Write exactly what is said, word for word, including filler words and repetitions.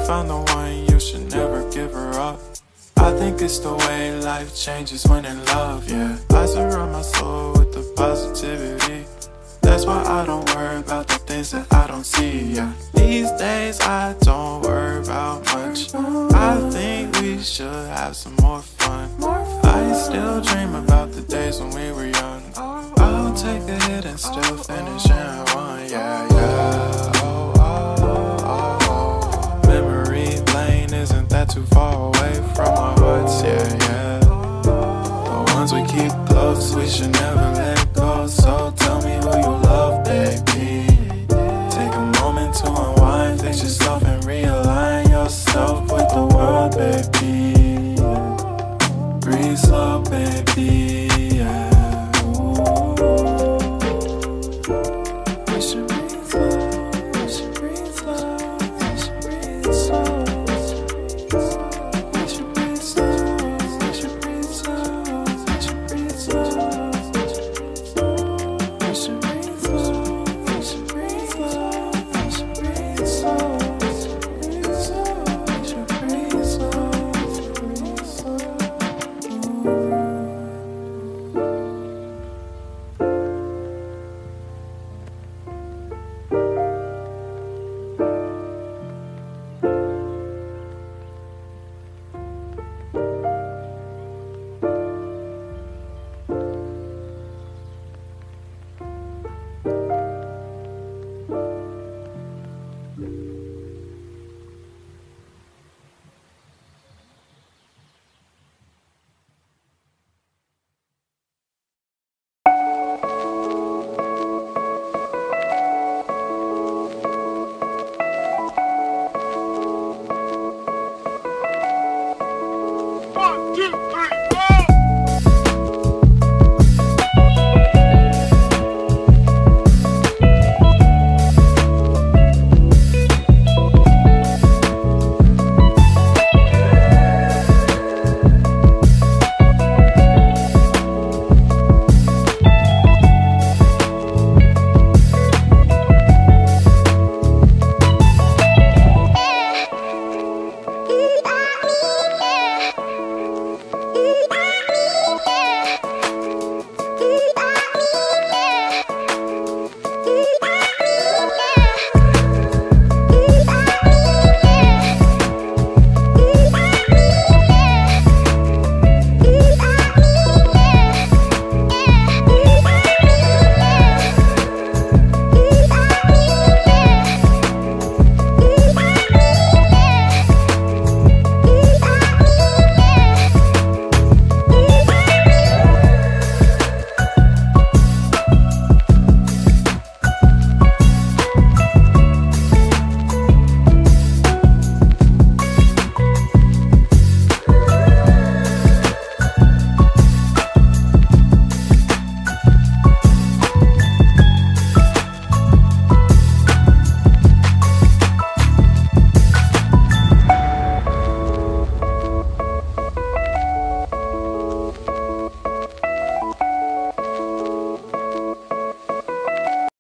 found the one, you should never give her up. I think it's the way life changes when in love, yeah. I surround my soul with the positivity. That's why I don't worry about the things that I don't see, yeah. These days I don't worry about much. I think we should have some more fun. I still dream about the days when we were young. I'll take a hit and still finish in one, yeah, yeah. Oh, oh, oh, oh. Memory lane, isn't that too far away from our hearts, yeah, yeah. The ones we keep close, we should never let go. So tell me who you love, baby. Take a moment to unwind, fix yourself and realign yourself with the world, baby. Breathe slow, baby, yeah. We should breathe slow, we should breathe slow, we should breathe slow. We should breathe slow, we should breathe slow, we should breathe slow. We should breathe slow, we should breathe slow, we should breathe slow. We should breathe slow, we should breathe slow. One, two, three, four.